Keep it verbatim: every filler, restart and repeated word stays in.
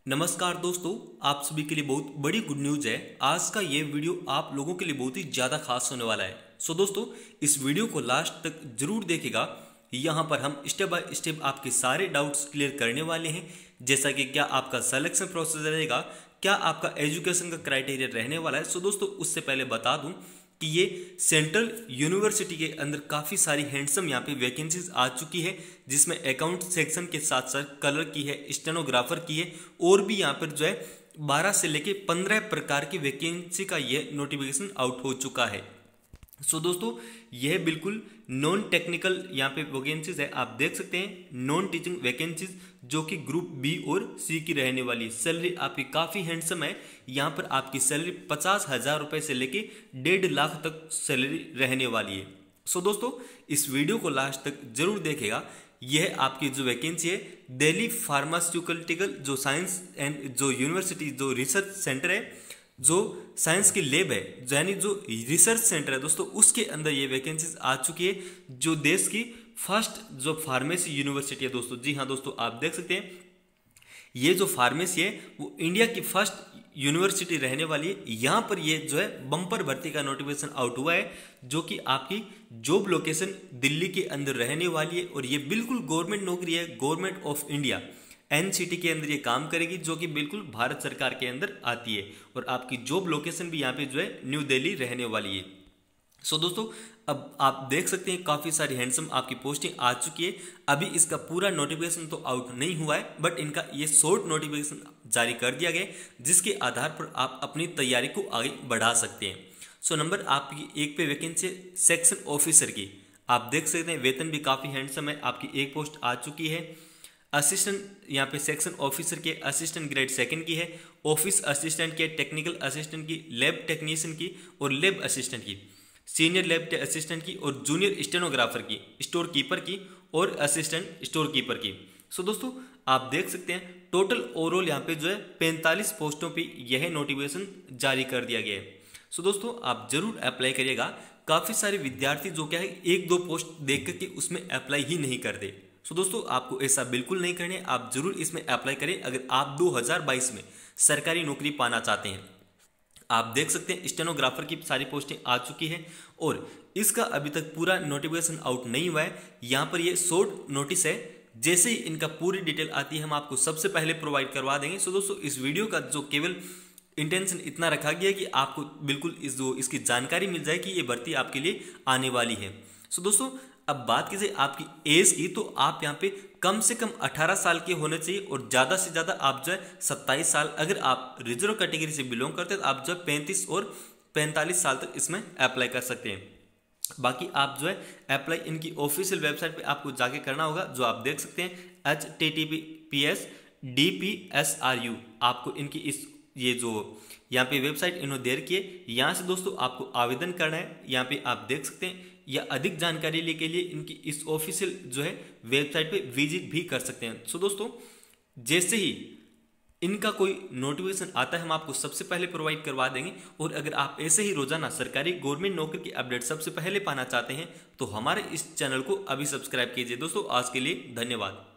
नमस्कार दोस्तों, आप सभी के लिए बहुत बड़ी गुड न्यूज़ है। आज का ये वीडियो आप लोगों के लिए बहुत ही ज़्यादा खास होने वाला है। सो दोस्तों, इस वीडियो को लास्ट तक जरूर देखेगा। यहाँ पर हम स्टेप बाय स्टेप आपके सारे डाउट्स क्लियर करने वाले हैं, जैसा कि क्या आपका सिलेक्शन प्रोसेस रहेगा, क्या आपका एजुकेशन का क्राइटेरिया रहने वाला है। सो दोस्तों, उससे पहले बता दूँ कि ये सेंट्रल यूनिवर्सिटी के अंदर काफ़ी सारी हैंडसम यहाँ पे वैकेंसीज आ चुकी है, जिसमें अकाउंट सेक्शन के साथ साथ कलर की है, स्टेनोग्राफर की है, और भी यहाँ पर जो है बारह से लेके पंद्रह प्रकार की वैकेंसी का ये नोटिफिकेशन आउट हो चुका है। सो so, दोस्तों, यह बिल्कुल नॉन टेक्निकल यहाँ पे वैकेंसीज है। आप देख सकते हैं नॉन टीचिंग वैकेंसीज जो कि ग्रुप बी और सी की रहने वाली है। सैलरी आपकी काफ़ी हैंडसम है। यहाँ पर आपकी सैलरी पचास हज़ार रुपये से लेके डेढ़ लाख तक सैलरी रहने वाली है। सो so, दोस्तों, इस वीडियो को लास्ट तक जरूर देखेगा। यह आपकी जो वैकेंसी है दिल्ली फार्मास्यूटिकल जो साइंस एंड जो यूनिवर्सिटी जो रिसर्च सेंटर है, जो साइंस की लैब है, यानी जो रिसर्च सेंटर है दोस्तों, उसके अंदर ये वैकेंसीज आ चुकी है, जो देश की फर्स्ट जो फार्मेसी यूनिवर्सिटी है दोस्तों। जी हाँ दोस्तों, आप देख सकते हैं ये जो फार्मेसी है वो इंडिया की फर्स्ट यूनिवर्सिटी रहने वाली है। यहाँ पर ये जो है बम्पर भर्ती का नोटिफिकेशन आउट हुआ है, जो कि आपकी जॉब लोकेशन दिल्ली के अंदर रहने वाली है, और ये बिल्कुल गवर्नमेंट नौकरी है, गवर्नमेंट ऑफ इंडिया एनसीटी के अंदर ये काम करेगी, जो कि बिल्कुल भारत सरकार के अंदर आती है, और आपकी जॉब लोकेशन भी यहाँ पे जो है न्यू दिल्ली रहने वाली है। सो so, दोस्तों, अब आप देख सकते हैं काफ़ी सारी हैंडसम आपकी पोस्टिंग आ चुकी है। अभी इसका पूरा नोटिफिकेशन तो आउट नहीं हुआ है, बट इनका ये शॉर्ट नोटिफिकेशन जारी कर दिया गया है, जिसके आधार पर आप अपनी तैयारी को आगे बढ़ा सकते हैं। सो so, नंबर आपकी एक पे वैकेंसी सेक्शन ऑफिसर की, आप देख सकते हैं वेतन भी काफ़ी हैंडसम है। आपकी एक पोस्ट आ चुकी है। असिस्टेंट यहाँ पे सेक्शन ऑफिसर के असिस्टेंट ग्रेड सेकंड की है, ऑफिस असिस्टेंट के, टेक्निकल असिस्टेंट की, लैब टेक्नीशियन की और लैब असिस्टेंट की, सीनियर लैब असिस्टेंट की और जूनियर स्टेनोग्राफर की, स्टोर कीपर की और असिस्टेंट स्टोर कीपर की। सो दोस्तों, आप देख सकते हैं टोटल ओवरऑल यहाँ पे जो है पैंतालीस पोस्टों पे यह नोटिफिकेशन जारी कर दिया गया है। सो दोस्तों, आप जरूर अप्लाई करिएगा। काफ़ी सारे विद्यार्थी जो क्या है एक दो पोस्ट देख करके उसमें अप्लाई ही नहीं करते। सो so, दोस्तों, आपको ऐसा बिल्कुल नहीं करना है। आप जरूर इसमें अप्लाई करें अगर आप दो हज़ार बाईस में सरकारी नौकरी पाना चाहते हैं। आप देख सकते हैं स्टेनोग्राफर की सारी पोस्टिंग आ चुकी है, और इसका अभी तक पूरा नोटिफिकेशन आउट नहीं हुआ है। यहाँ पर ये शॉर्ट नोटिस है, जैसे ही इनका पूरी डिटेल आती है हम आपको सबसे पहले प्रोवाइड करवा देंगे। सो so, दोस्तों, इस वीडियो का जो केवल इंटेंशन इतना रखा गया कि आपको बिल्कुल इस जो इसकी जानकारी मिल जाए कि ये भर्ती आपके लिए आने वाली है। सो so, दोस्तों, अब बात कीजिए आपकी एज की, तो आप यहाँ पे कम से कम अठारह साल के होने चाहिए, और ज़्यादा से ज़्यादा आप जो है सत्ताईस साल, अगर आप रिजर्व कैटेगरी से बिलोंग करते हैं तो आप जो है पैंतीस और पैंतालीस साल तक इसमें अप्लाई कर सकते हैं। बाकी आप जो है अप्लाई इनकी ऑफिशियल वेबसाइट पे आपको जाके करना होगा, जो आप देख सकते हैं H T T P S D P S R U. आपको इनकी इस ये जो यहाँ पे वेबसाइट इन्होंने दे रखी है, यहाँ से दोस्तों आपको आवेदन करना है। यहाँ पे आप देख सकते हैं, या अधिक जानकारी लेने के लिए इनकी इस ऑफिशियल जो है वेबसाइट पे विजिट भी कर सकते हैं। सो दोस्तों, जैसे ही इनका कोई नोटिफिकेशन आता है हम आपको सबसे पहले प्रोवाइड करवा देंगे, और अगर आप ऐसे ही रोजाना सरकारी गवर्नमेंट नौकरी की अपडेट सबसे पहले पाना चाहते हैं तो हमारे इस चैनल को अभी सब्सक्राइब कीजिए। दोस्तों, आज के लिए धन्यवाद।